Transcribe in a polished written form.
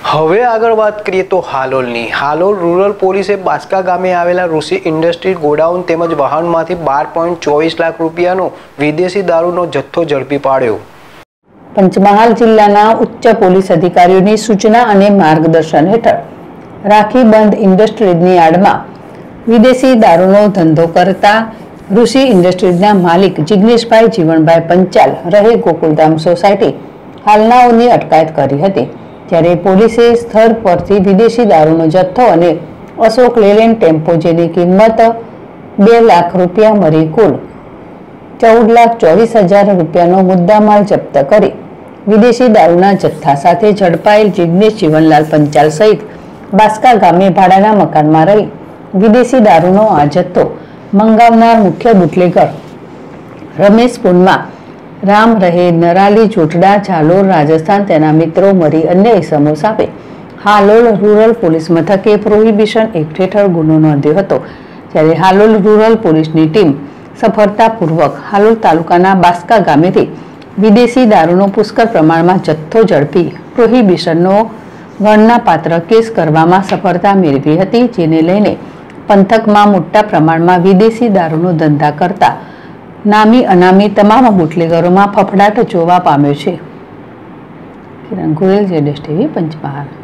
હવે આગળ વાત કરીએ તો હાલોલની. હાલોલ રૂરલ પોલીસે બાસ્કા ગામે આવેલા ઋષિ ઇન્ડસ્ટ્રી ગોડાઉન તેમજ વાહનમાંથી 12.24 લાખ રૂપિયાનો વિદેશી દારૂનો જથ્થો ઝડપી પાડ્યો. પંચમહાલ જિલ્લાના ઉચ્ચ પોલીસ અધિકારીઓની સૂચના અને માર્ગદર્શન હેઠળ રાખીબંધ ઇન્ડસ્ટ્રીઝની આડમાં વિદેશી દારૂનો ધંધો કરતા ઋષિ ઇન્ડસ્ટ્રીઝના માલિક જિગ્નેશભાઈ જીવણભાઈ પંચાલ રહે ગોકુલધામ સોસાયટી હાલનાઓની અટકાયત કરી હતી. ત્યારે પોલીસે સ્થળ પરથી વિદેશી દારૂનો જથ્થો અને અશોક લેલેન્ડ ટેમ્પો જેની કિંમત 2 લાખ રૂપિયા મળી કુલ 14,24,000 રૂપિયાનો મુદ્દામાલ જપ્ત કરી વિદેશી દારૂના જથ્થા સાથે ઝડપાયેલ જિગ્નેશ જીવનલાલ પંચાલ સહિત બાસ્કા ગામે ભાડાના મકાનમાં રહી વિદેશી દારૂનો આ જથ્થો મંગાવનાર મુખ્ય બુટલેગર રમેશ પુનમાં રામ રહે નરાલી જોટડા ઝાલોર રાજસ્થાન તેના મિત્રો મળી અન્ય ઇસમો સામે હાલોલ રૂરલ પોલીસ મથકે પ્રોહિબિશન એક્ટ હેઠળ ગુનો નોંધ્યો હતો. ત્યારે હાલોલ રૂરલ પોલીસની ટીમ સફળતાપૂર્વક હાલોલ તાલુકાના બાસ્કા ગામેથી વિદેશી દારૂનો પુષ્કળ પ્રમાણમાં જથ્થો ઝડપી પ્રોહિબિશનનો ગણનાપાત્ર કેસ કરવામાં સફળતા મેળવી હતી. જેને લઈને પંથકમાં મોટા પ્રમાણમાં વિદેશી દારૂનો ધંધા કરતા નામી અનામી તમામ બુટલેગરોમાં ફફડાટ જોવા પામ્યો છે. કિરણ ગોયલ, ZSTV, પંચમહાલ.